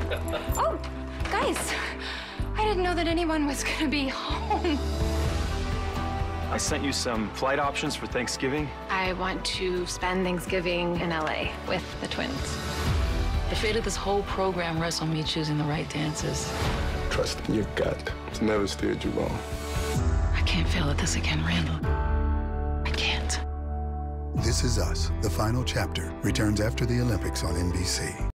Oh, guys, I didn't know that anyone was gonna be home. I sent you some flight options for Thanksgiving. I want to spend Thanksgiving in LA with the twins. The fate of this whole program rests on me choosing the right dances. Trust in your gut. It's never steered you wrong. I can't fail at this again, Randall. I can't. This Is Us, the final chapter, returns after the Olympics on NBC.